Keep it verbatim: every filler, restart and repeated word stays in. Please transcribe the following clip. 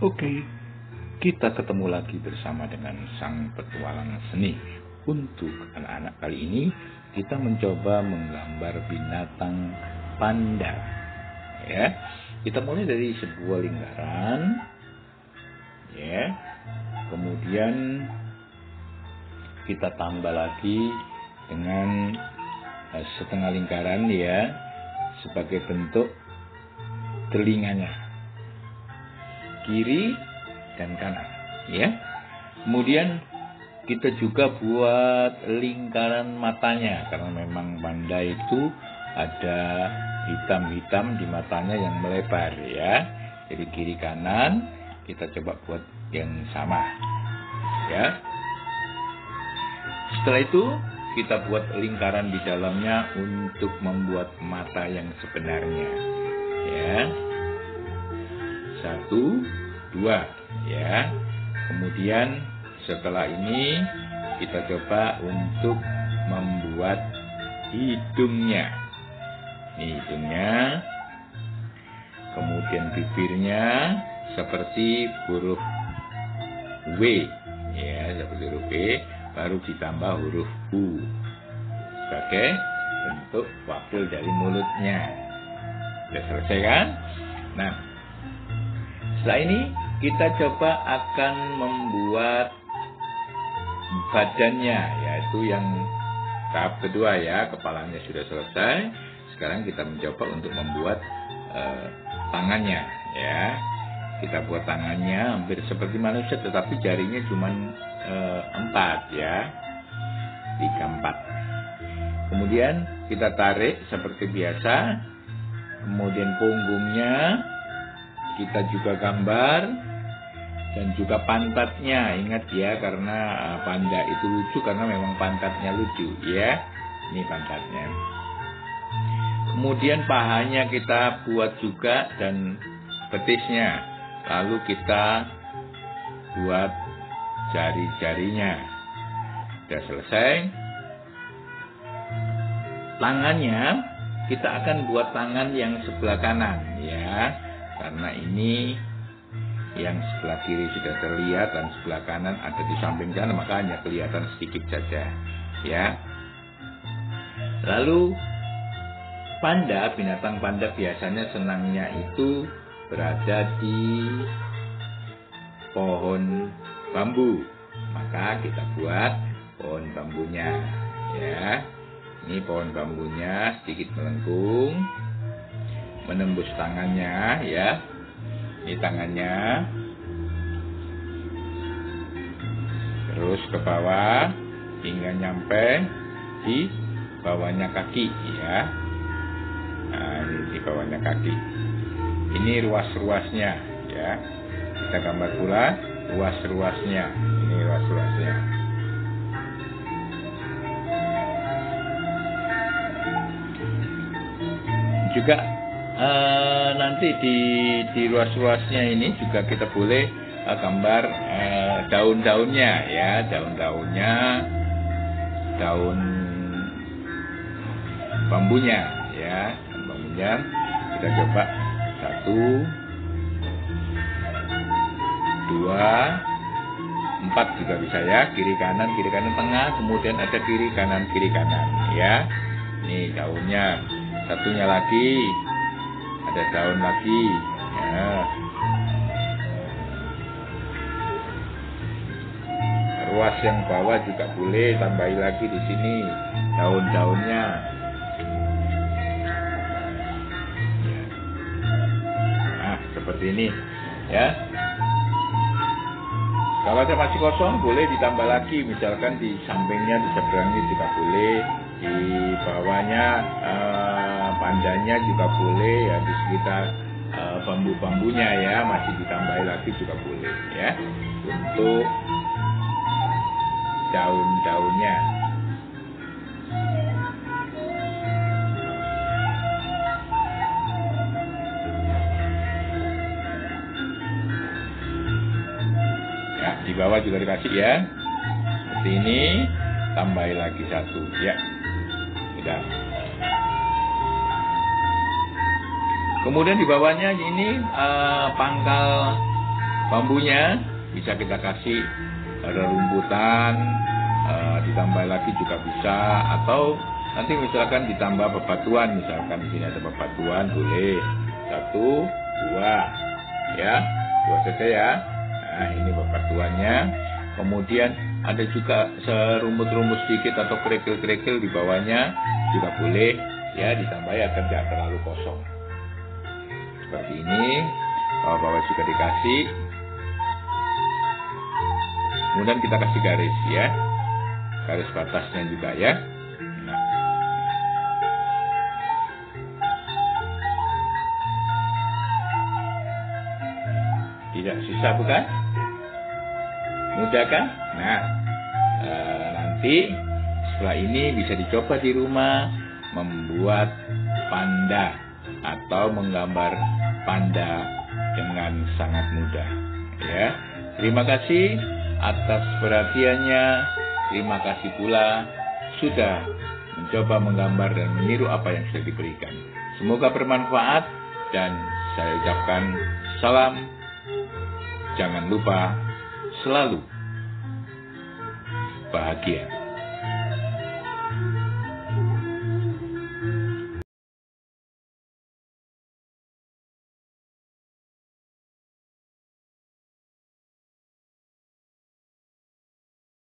Oke, kita ketemu lagi bersama dengan sang petualang seni. Untuk anak-anak kali ini, kita mencoba menggambar binatang panda. Ya, kita mulai dari sebuah lingkaran. Ya, kemudian kita tambah lagi dengan uh, setengah lingkaran ya, sebagai bentuk telinganya. Kiri dan kanan ya. Kemudian kita juga buat lingkaran matanya, karena memang panda itu ada hitam-hitam di matanya yang melebar ya. Jadi kiri kanan kita coba buat yang sama ya. Setelah itu kita buat lingkaran di dalamnya untuk membuat mata yang sebenarnya ya. Satu, dua, ya. Kemudian setelah ini kita coba untuk membuat hidungnya. Ini hidungnya. Kemudian bibirnya seperti huruf W, ya, seperti huruf W, baru ditambah huruf U sebagai bentuk wakil dari mulutnya. Sudah selesai kan? Nah, setelah ini kita coba akan membuat badannya, yaitu yang tahap kedua ya. Kepalanya sudah selesai. Sekarang kita mencoba untuk membuat uh, tangannya ya. Kita buat tangannya hampir seperti manusia, tetapi jarinya cuma uh, empat ya, tiga empat. Kemudian kita tarik seperti biasa. Kemudian punggungnya kita juga gambar, dan juga pantatnya. Ingat ya, karena panda itu lucu karena memang pantatnya lucu ya. Ini pantatnya. Kemudian pahanya kita buat juga dan betisnya. Lalu kita buat jari-jarinya. Sudah selesai. Tangannya kita akan buat tangan yang sebelah kanan ya. Karena ini yang sebelah kiri sudah terlihat dan sebelah kanan ada di samping sana, maka hanya kelihatan sedikit saja ya. Lalu panda, binatang panda biasanya senangnya itu berada di pohon bambu, maka kita buat pohon bambunya ya. Ini pohon bambunya sedikit melengkung menembus tangannya ya. Ini tangannya, terus ke bawah hingga nyampe di bawahnya kaki ya. Nah, ini di bawahnya kaki. Ini ruas-ruasnya ya. Kita gambar pula ruas-ruasnya. Ini ruas-ruasnya. Juga Uh, nanti di di ruas-ruasnya ini juga kita boleh uh, gambar uh, daun-daunnya ya, daun-daunnya, daun bambunya ya, daun bambunya. Kita coba satu, dua, empat juga bisa ya, kiri kanan, kiri kanan tengah, kemudian ada kiri kanan, kiri kanan ya. Ini daunnya, satunya lagi. Ada daun lagi ya. Ruas yang bawah juga boleh tambahi lagi di sini daun-daunnya. Nah, seperti ini ya. Kalau ada masih kosong boleh ditambah lagi, misalkan di sampingnya, di seberangnya juga boleh, di bawahnya uh, pandanya juga boleh ya, di sekitar uh, bambu-bambunya ya, masih ditambahi lagi juga boleh ya, untuk daun-daunnya. Ya, di bawah juga dikasih ya, seperti ini. Tambahi lagi satu ya. Sudah. Kemudian di bawahnya ini uh, pangkal Bambunya bisa kita kasih rerumputan, uh, ditambah lagi juga bisa, atau nanti misalkan ditambah bebatuan, misalkan di sini ada bebatuan boleh satu, dua, ya, dua saja ya. Nah ini bebatuannya. Kemudian ada juga serumut-rumut sedikit atau kerikil-kerikil di bawahnya juga boleh ya, ditambah agar tidak terlalu kosong. Seperti ini, bawah-bawah juga dikasih. Kemudian kita kasih garis ya, garis batasnya juga ya. Nah. Tidak susah bukan? Mudah kan? Nah, e, nanti setelah ini bisa dicoba di rumah membuat panda atau menggambar panda dengan sangat mudah. Ya, terima kasih atas perhatiannya. Terima kasih pula sudah mencoba menggambar dan meniru apa yang sudah diberikan. Semoga bermanfaat dan saya ucapkan salam. Jangan lupa selalu bahagia.